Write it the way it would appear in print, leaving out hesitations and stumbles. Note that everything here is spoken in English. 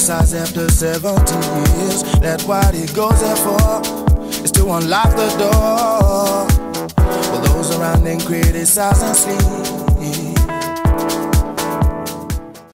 criticize after 17 years. That's what he goes there for, is to unlock the door. While those around them criticize and sleep.